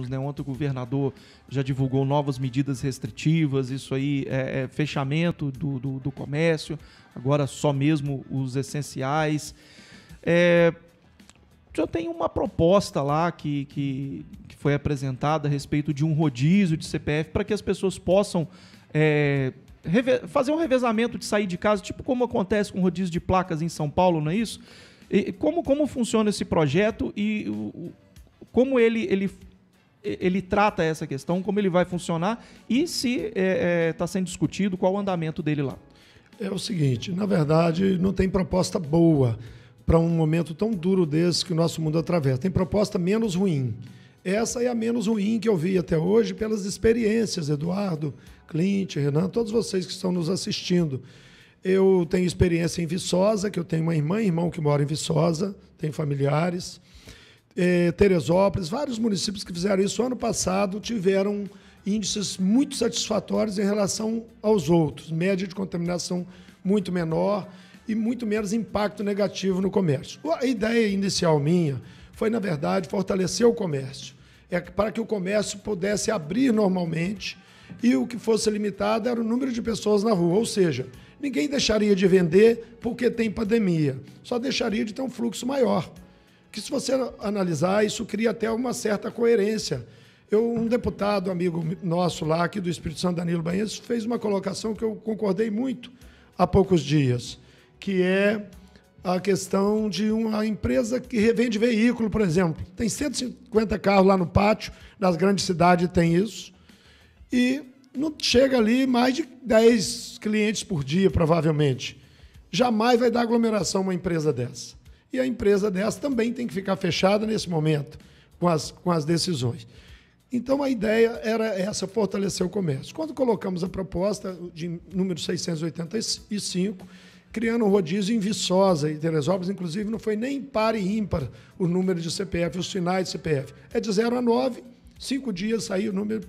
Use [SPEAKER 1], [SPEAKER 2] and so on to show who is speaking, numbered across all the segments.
[SPEAKER 1] né? Ontem o governador já divulgou novas medidas restritivas, isso aí é fechamento do comércio, agora só mesmo os essenciais. Já tem uma proposta lá que foi apresentada a respeito de um rodízio de CPF para que as pessoas possam fazer um revezamento de sair de casa, tipo como acontece com o rodízio de placas em São Paulo, não é isso? E como funciona esse projeto e como ele trata essa questão, como ele vai funcionar e se está sendo discutido qual o andamento dele lá?
[SPEAKER 2] É o seguinte, na verdade, não tem proposta boa para um momento tão duro desse que o nosso mundo atravessa. Tem proposta menos ruim. Essa é a menos ruim que eu vi até hoje pelas experiências, Eduardo, Clint, Renan, todos vocês que estão nos assistindo. Eu tenho experiência em Viçosa, que eu tenho uma irmã e irmão que moram em Viçosa, tenho familiares. Teresópolis, vários municípios que fizeram isso ano passado tiveram índices muito satisfatórios em relação aos outros, média de contaminação muito menor e muito menos impacto negativo no comércio. A ideia inicial minha foi, na verdade, fortalecer o comércio, para que o comércio pudesse abrir normalmente e o que fosse limitado era o número de pessoas na rua, ou seja, ninguém deixaria de vender porque tem pandemia, só deixaria de ter um fluxo maior. Que se você analisar, isso cria até uma certa coerência. Um deputado, amigo nosso lá, aqui do Espírito Santo, Danilo Banhes, fez uma colocação que eu concordei muito há poucos dias, que é a questão de uma empresa que revende veículo, por exemplo. Tem 150 carros lá no pátio, nas grandes cidades tem isso, e não chega ali mais de 10 clientes por dia, provavelmente. Jamais vai dar aglomeração uma empresa dessa. E a empresa dessa também tem que ficar fechada nesse momento, com as decisões. Então, a ideia era essa, fortalecer o comércio. Quando colocamos a proposta de número 685, criando um rodízio em Viçosa e Teresópolis, inclusive, não foi nem par e ímpar o número de CPF, os finais de CPF. É de 0 a 9, 5 dias saiu o número,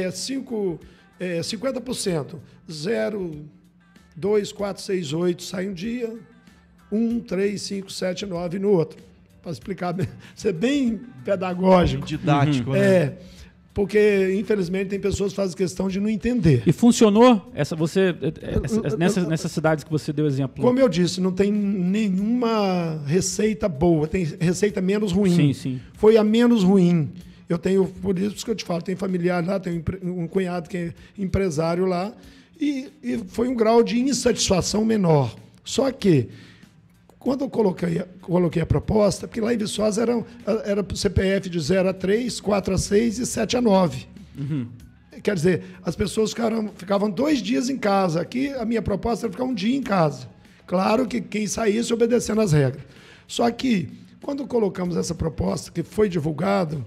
[SPEAKER 2] 50%. 0, 2, 4, 6, 8 sai um dia, 1, 3, 5, 7, 9 no outro. Para explicar, ser bem pedagógico.
[SPEAKER 1] Bem didático, né?
[SPEAKER 2] Porque, infelizmente, tem pessoas que fazem questão de não entender.
[SPEAKER 3] E funcionou nessas cidades que você deu exemplo?
[SPEAKER 2] Como eu disse, não tem nenhuma receita boa, tem receita menos ruim.
[SPEAKER 3] Sim, sim.
[SPEAKER 2] Foi a menos ruim. Eu tenho, por isso que eu te falo, tem familiar lá, tem um cunhado que é empresário lá, e foi um grau de insatisfação menor. Só que, quando eu coloquei a proposta, porque lá em Viçosa era CPF de 0 a 3, 4 a 6 e 7 a 9.
[SPEAKER 3] Uhum.
[SPEAKER 2] Quer dizer, as pessoas ficavam 2 dias em casa. Aqui, a minha proposta era ficar 1 dia em casa. Claro que quem saísse obedecendo as regras. Só que, quando colocamos essa proposta, que foi divulgado,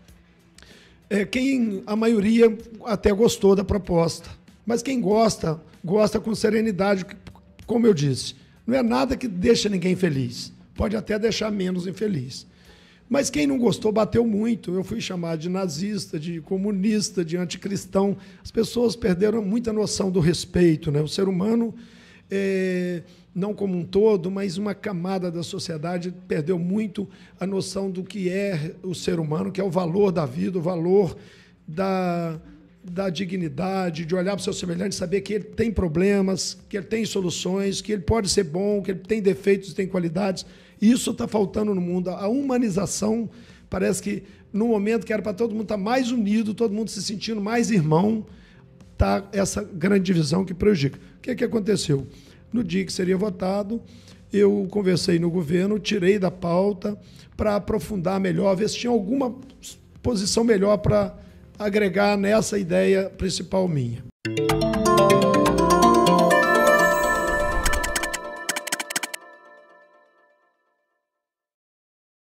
[SPEAKER 2] a maioria até gostou da proposta. Mas quem gosta com serenidade, como eu disse. Não é nada que deixa ninguém feliz. Pode até deixar menos infeliz. Mas quem não gostou bateu muito. Eu fui chamado de nazista, de comunista, de anticristão. As pessoas perderam muita noção do respeito, né? O ser humano, não como um todo, mas uma camada da sociedade perdeu muito a noção do que é o ser humano, que é o valor da vida, o valor da dignidade, de olhar para o seu semelhante, saber que ele tem problemas, que ele tem soluções, que ele pode ser bom, que ele tem defeitos e tem qualidades. Isso está faltando no mundo. A humanização, parece que no momento que era para todo mundo estar mais unido, todo mundo se sentindo mais irmão, está essa grande divisão que prejudica. O que aconteceu? No dia que seria votado, eu conversei no governo, tirei da pauta para aprofundar melhor, ver se tinha alguma posição melhor para agregar nessa ideia principal minha.